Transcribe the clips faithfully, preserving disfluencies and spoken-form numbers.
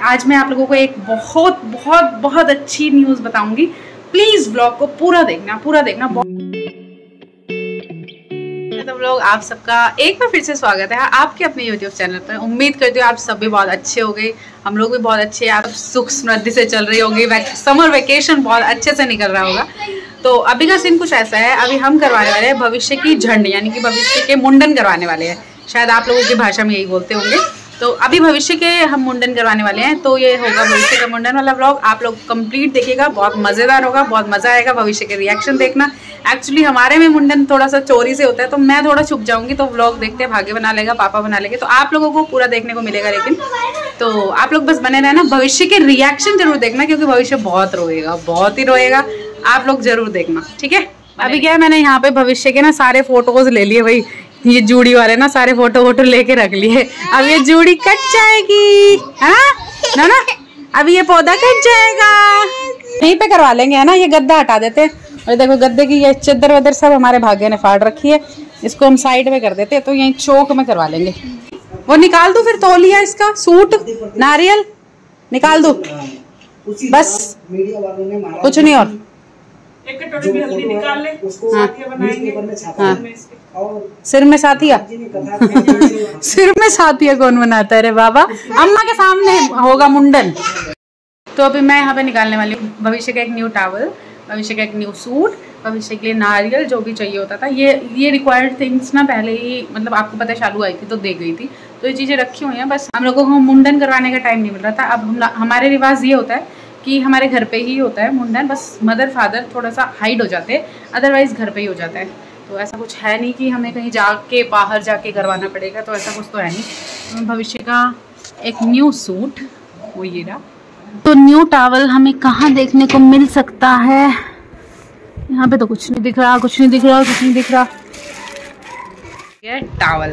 आज मैं आप लोगों को एक बहुत बहुत बहुत अच्छी न्यूज़ बताऊंगी। प्लीज़ व्लॉग को पूरा देखना पूरा देखना। तो लोग आप सबका एक बार फिर से स्वागत है आपके अपने यूट्यूब चैनल पर। उम्मीद करती हूँ आप सब भी बहुत अच्छे हो गए, हम लोग भी बहुत अच्छे हैं, आप सुख समृद्धि से चल रही होगी। समर वेकेशन बहुत अच्छे से निकल रहा होगा। तो अभी का सीन कुछ ऐसा है, अभी हम करवाने वाले हैं भविष्य की झंडी, यानी कि भविष्य के मुंडन करवाने वाले हैं। शायद आप लोगों की भाषा में यही बोलते होंगे। तो अभी भविष्य के हम मुंडन करवाने वाले हैं, तो ये होगा भविष्य का मुंडन वाला व्लॉग। आप लोग कंप्लीट देखिएगा, बहुत मज़ेदार होगा, बहुत मज़ा आएगा। भविष्य के रिएक्शन देखना। एक्चुअली हमारे में मुंडन थोड़ा सा चोरी से होता है, तो मैं थोड़ा छुप जाऊंगी, तो व्लॉग देखते भाग्य बना लेगा, पापा बना लेंगे, तो आप लोगों को पूरा देखने को मिलेगा। लेकिन तो आप लोग बस बने रहना, भविष्य के रिएक्शन जरूर देखना, क्योंकि भविष्य बहुत रोएगा, बहुत ही रोएगा। आप लोग जरूर देखना, ठीक है। अभी क्या है, मैंने यहाँ पे भविष्य के ना सारे फोटोज ले लिए भाई, ये जूड़ी वाले ना सारे फोटो वोटो लेके रख लिए। अब ये जूड़ी कट जाएगी, हाँ ना ना, अब ये पौधा कट जाएगा, यहीं पे करवा लेंगे, है ना। ये गद्दा हटा देते हैं, और देखो गद्दे की ये चद्दर वद्दर सब हमारे भाग्य ने फाड़ रखी है, इसको हम साइड में कर देते हैं, तो यहीं चौक में करवा लेंगे। वो निकाल दो फिर तौलिया, इसका सूट, नारियल निकाल दो, बस कुछ नहीं। और एक कटोरी भी हल्दी निकाल ले, हाँ, बनाएंगे। हाँ। सिर में साथिया सिर में साथिया कौन बनाता है रे बाबा, अम्मा के सामने होगा मुंडन। तो अभी मैं यहाँ पे निकालने वाली हूँ भविष्य का एक न्यू टॉवल, भविष्य का एक न्यू सूट, भविष्य के लिए नारियल, जो भी चाहिए होता था। ये ये रिक्वायर्ड थिंग्स ना पहले ही, मतलब आपको पता है शालू आई थी तो दे गई थी, तो ये चीज़ें रखी हुई हैं। बस हम लोगों को मुंडन करवाने का टाइम नहीं मिल रहा था। अब हम हमारे रिवाज ये होता है कि हमारे घर पे ही होता है मुंडन, बस मदर फादर थोड़ा सा हाइड हो जाते हैं, अदरवाइज घर पे ही हो जाता है। तो ऐसा कुछ है नहीं कि हमें कहीं जाके बाहर जाके करवाना पड़ेगा, तो ऐसा कुछ तो है नहीं। तो भविष्य का एक न्यू सूट, वो ये रहा। तो न्यू टॉवल हमें कहाँ देखने को मिल सकता है? यहाँ पे तो कुछ नहीं दिख रहा, कुछ नहीं दिख रहा, कुछ नहीं दिख रहा। ये टॉवल,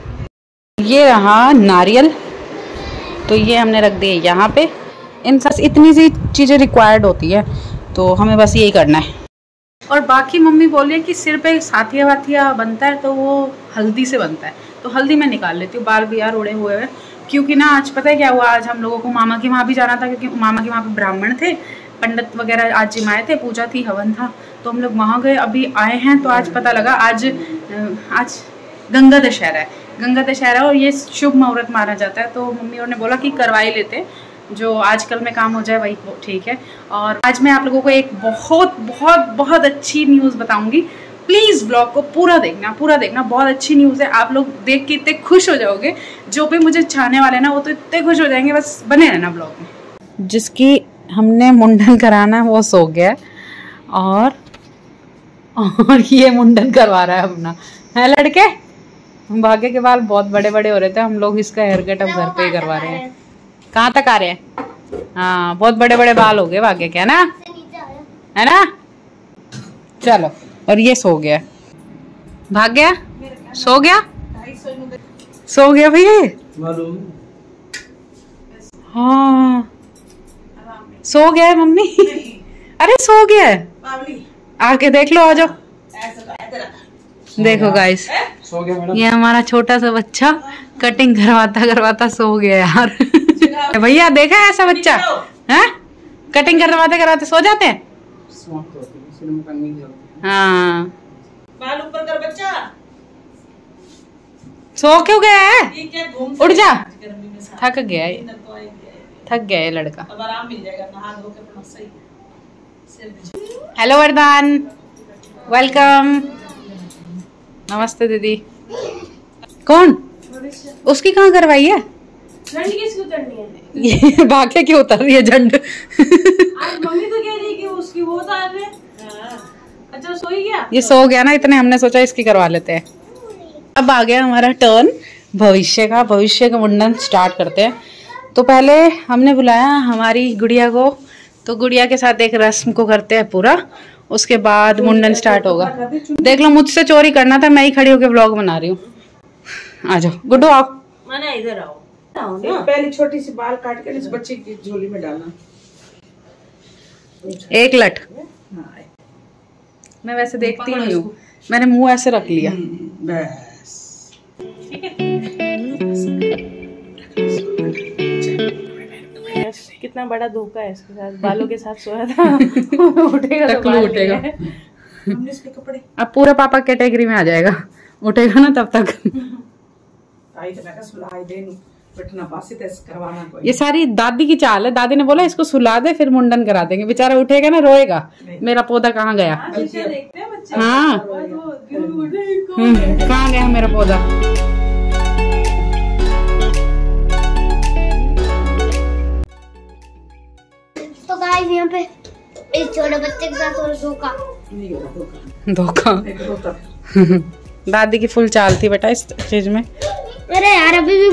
ये रहा नारियल, तो ये हमने रख दिए यहाँ पे। इन सब इतनी सी चीज़ें रिक्वायर्ड होती है, तो हमें बस यही करना है। और बाकी मम्मी बोल रही है कि सिर पे साथिया वाथिया बनता है, तो वो हल्दी से बनता है, तो हल्दी मैं निकाल लेती हूँ। बाल भी यार उड़े हुए हैं, क्योंकि ना आज पता है क्या हुआ, आज हम लोगों को मामा के वहाँ भी जाना था, क्योंकि मामा के वहाँ पे ब्राह्मण थे, पंडित वगैरह आज जिमाए थे, पूजा थी, हवन था, तो हम लोग वहाँ गए। अभी आए हैं तो आज पता लगा आज आज गंगा दशहरा है, गंगा दशहरा और ये शुभ मुहूर्त माना जाता है। तो मम्मी और ने बोला कि करवा ही लेते, जो आजकल में काम हो जाए वही ठीक है। और आज मैं आप लोगों को एक बहुत बहुत बहुत अच्छी न्यूज़ बताऊंगी। प्लीज़ व्लॉग को पूरा देखना पूरा देखना, बहुत अच्छी न्यूज़ है। आप लोग देख के इतने खुश हो जाओगे, जो भी मुझे चाहने वाले ना वो तो इतने खुश हो जाएंगे। बस बने रहना व्लॉग में। जिसकी हमने मुंडन कराना वो सो गया, और और ये मुंडन करवा रहा है अपना, है लड़के। भाग्य के बाल बहुत बड़े बड़े हो रहे थे, हम लोग इसका हेयर कट अब घर पे ही करवा रहे हैं। कहाँ तक आ रहे हैं? हाँ, बहुत बड़े बड़े बाल हो गए भाग्य के, है ना, है ना। चलो, और ये सो गया, भाग्य सो गया, सो गया भैया। हाँ सो गया है मम्मी, अरे सो गया है, आके देख लो, आ जाओ। देखो गाइस, ये हमारा छोटा सा बच्चा कटिंग करवाता करवाता सो गया यार। भैया देखा है ऐसा बच्चा, है कटिंग करवाते करवाते सो जाते हैं। हाँ, बाल ऊपर कर बच्चा, सो क्यों गया है? उठ जा, थक गया है, थक गया है लड़का। अब आराम मिल जाएगा, नहा धो के अपना सही। हेलो वरदान, वेलकम, नमस्ते दीदी। कौन? उसकी कहाँ करवाई है? झंड किसकी उतरनी है? ये भाग्य की उतर रही है झंड। आज मम्मी तो कह रही कि उसकी वो उतार रहे। अच्छा सो ही गया? ये सो गया ना, इतने हमने सोचा इसकी करवा लेते हैं। अब आ गया हमारा टर्न भविष्य का, भविष्य का मुंडन स्टार्ट करते हैं। तो पहले हमने बुलाया हमारी गुड़िया को, तो गुड़िया के साथ एक रस्म को करते हैं पूरा, उसके बाद मुंडन स्टार्ट होगा। देख लो, मुझसे चोरी करना था, मैं ही खड़ी होकर व्लॉग बना रही हूँ। आ जाओ गुड्डू, आओ। मैंने इधर आओ, पहले छोटी सी बाल काट कर इस बच्चे की झोली में डालना, एक लट। मैं वैसे देखती नहीं हूँ, मैंने मुंह ऐसे रख लिया बस। कितना बड़ा धोखा है इसके साथ, बालों के साथ सोया था। उठेगा तो बाल उठेगा। हमने इसके कपड़े अब पूरा पापा कैटेगरी में आ जाएगा, उठेगा ना तब तक। आई तो मैं कहा सुलाई दे नू बैठना पासे तेस करवाना कोई। ये सारी दादी की चाल है। दादी ने बोला इसको सुला दे फिर मुंडन करा देंगे। बेचारा उठेगा ना रोएगा, मेरा पौधा कहाँ गया। देखते हैं बच्चे। हाँ हम्म, कहाँ गया मेरा पौधा। तो गाइस यहाँ पे इस छोटे बच्चे के साथ और धोखा नहीं होगा धोखा। धोखा। एक धोखा। दादी की फुल चाल थी बेटा इस चीज में। अरे यार अभी भी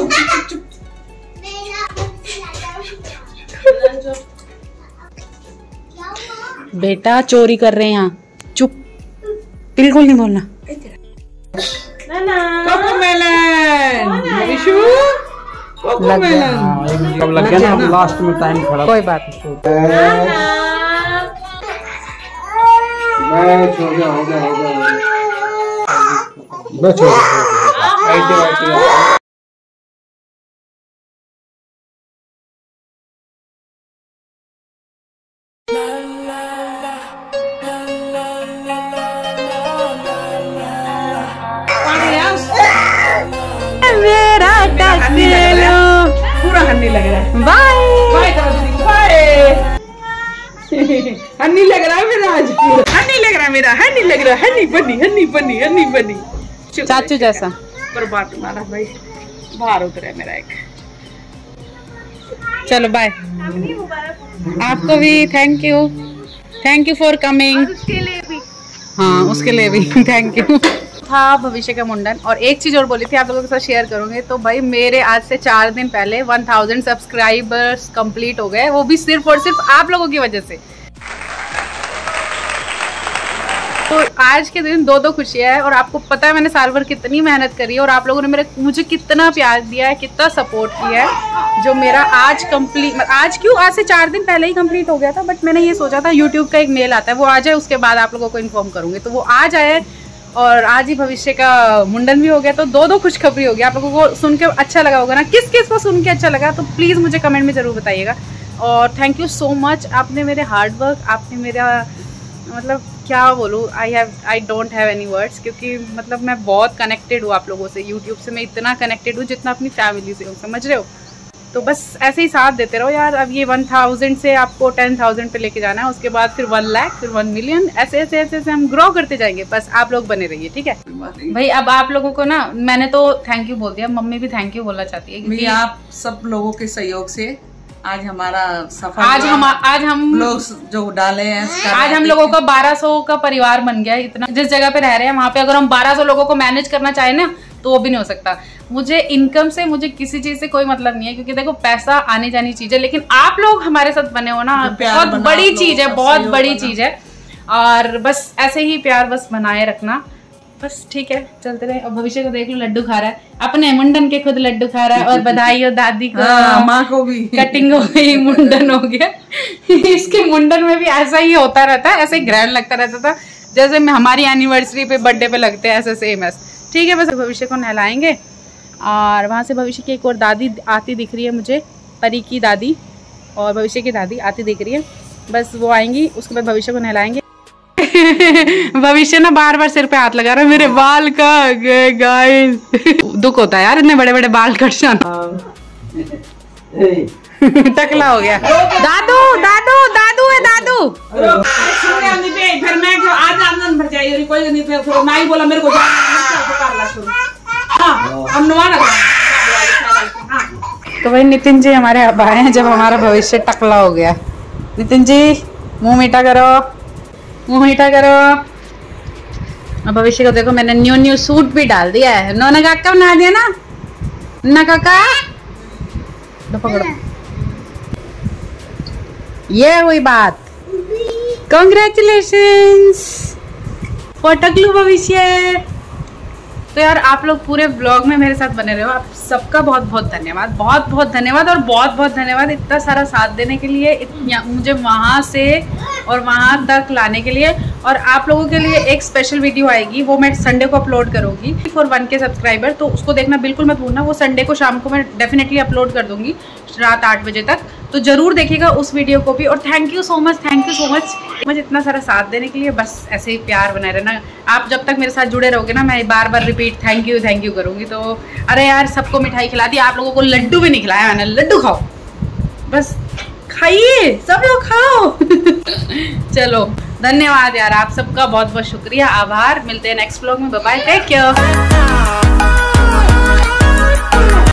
बेटा चोरी कर रहे हैं यहाँ, चुप, बिल्कुल नहीं बोलना। विशु लग गया। कब लग गया ना, अब लास्ट में टाइम खड़ा। कोई बात नहीं। बस हो गया हो गया हो गया बस हो गया। पूरा हन्नी लग रहा है। बाय बाय करो दीदी, बाय। हन्नी लग रहा है मेरा आज, हन्नी लग रहा है मेरा, हन्नी लग रहा है, हन्नी बनी, हन्नी बनी, हन्नी बनी। चाचू जैसा। पर बात तुम्हारा भाई बाहर उतरा है मेरा एक। चलो बाय। आपको भी thank you, thank you for coming. उसके लिए भी हाँ उसके लिए भी थैंक यू। था भविष्य का मुंडन। और एक चीज और बोली थी आप लोगों के साथ शेयर करूंगी। तो भाई मेरे आज से चार दिन पहले वन थाउजेंड सब्सक्राइबर्स कंप्लीट हो गए, वो भी सिर्फ और सिर्फ आप लोगों की वजह से। तो आज के दिन दो दो खुशियां है। और आपको पता है मैंने साल भर कितनी मेहनत करी है और आप लोगों ने मेरे मुझे कितना प्यार दिया है, कितना सपोर्ट किया है, जो मेरा आज कंप्लीट, आज क्यों, आज से चार दिन पहले ही कंप्लीट हो गया था। बट मैंने ये सोचा था यूट्यूब का एक मेल आता है, वो आ जाए उसके बाद आप लोगों को इन्फॉर्म करूंगी। तो वो आज आया और आज ही भविष्य का मुंडन भी हो गया। तो दो दो खुशखबरी हो गया। आप लोगों को सुन के अच्छा लगा होगा ना, किस किस को सुन के अच्छा लगा तो प्लीज़ मुझे कमेंट में ज़रूर बताइएगा। और थैंक यू सो मच, आपने मेरे हार्ड वर्क, आपने मेरा मतलब क्या बोलूँ, I have I don't have any words, क्योंकि मतलब मैं बहुत कनेक्टेड हूँ आप लोगों से। यूट्यूब से मैं इतना कनेक्टेड हूँ जितना अपनी फैमिली से हूँ, समझ रहे हो। तो बस ऐसे ही साथ देते रहो यार। अब ये वन थाउजेंड से आपको टेन थाउजेंड पे लेके जाना है, उसके बाद फिर वन लाख, फिर वन मिलियन, ऐसे ऐसे ऐसे ऐसे हम ग्रो करते जाएंगे। बस आप लोग बने रहिए, ठीक है भाई। अब आप लोगों को ना मैंने तो थैंक यू बोल दिया, मम्मी भी थैंक यू बोलना चाहती है क्योंकि आप सब लोगों के सहयोग से आज हमारा सफर, आज हम आज हम लोग जो डाले हैं, आज हम लोगों का बारह सौ का परिवार बन गया है। इतना जिस जगह पे रह रहे हैं वहाँ पे अगर हम बारह सौ लोगों को मैनेज करना चाहें ना तो वो भी नहीं हो सकता। मुझे इनकम से, मुझे किसी चीज से कोई मतलब नहीं है, क्योंकि देखो पैसा आने जानी चीज है, लेकिन आप लोग हमारे साथ बने हो ना, बहुत बड़ी चीज है, बहुत बड़ी चीज है। और बस ऐसे ही प्यार बस बनाए रखना, बस ठीक है, चलते रहे। और भविष्य को देख लो लड्डू खा रहा है, अपने मुंडन के खुद लड्डू खा रहा है। और बधाई हो दादी को, माँ को भी कटिंग हो गई, मुंडन हो गया। इसके मुंडन में भी ऐसा ही होता रहता है, ऐसे ग्रैंड लगता रहता था जैसे हमारी एनिवर्सरी पे, बर्थडे पे लगते हैं, ऐसे सेम ऐसे। ठीक है, बस भविष्य को नहलाएंगे। और वहाँ से भविष्य की एक और दादी आती दिख रही है मुझे, परी की दादी और भविष्य की दादी आती दिख रही है। बस वो आएंगी, उसके बाद भविष्य को नहलाएंगे। भविष्य ना बार बार सिर पे हाथ लगा रहा है, मेरे बाल का गाइस दुख होता है यार, इतने बड़े बड़े बाल कट जाना। टकला हो गया। दादू दादू दादू है दादू। फिर मैं आज आनंद भर जाएगी, कोई नहीं, फिर मैं ही बोला मेरे को तो भाई नितिन जी हमारे अब आए हैं जब हमारा भविष्य टकला हो गया। नितिन जी मुंह मीठा करो, मुंह मीठा करो। अब भविष्य को देखो, मैंने न्यू न्यू सूट भी डाल दिया है। नोना काका बना दिया ना, ना काका लो पकड़ो। ये हुई बात। कॉन्ग्रेचुलेशंस फॉर टकलू भविष्य। तो यार आप लोग पूरे ब्लॉग में मेरे साथ बने रहे हो, आप सबका बहुत बहुत धन्यवाद, बहुत बहुत धन्यवाद और बहुत बहुत धन्यवाद इतना सारा साथ देने के लिए, इतना मुझे वहाँ से और वहाँ तक लाने के लिए। और आप लोगों के लिए एक स्पेशल वीडियो आएगी, वो मैं संडे को अपलोड करूँगी फॉर वन के सब्सक्राइबर, तो उसको देखना बिल्कुल मत भूलना। वो संडे को शाम को मैं डेफिनेटली अपलोड कर दूँगी रात आठ बजे तक। तो जरूर देखिएगा उस वीडियो को भी। और thank you so much, thank you so much मुझे इतना सारा साथ देने के लिए। बस ऐसे ही प्यार बनाए रहना। आप जब तक मेरे साथ जुड़े रहोगे ना, मैं बार बार repeat thank you thank you करूँगी। तो अरे यार, सबको मिठाई खिला दी, आप लोगों को लड्डू भी नहीं खिलाया मैंने। लड्डू खाओ, बस खाइए, सब लोग खाओ। चलो धन्यवाद यार, आप सबका बहुत बहुत शुक्रिया, आभार। मिलते हैं नेक्स्ट व्लॉग में। Bye bye, take care.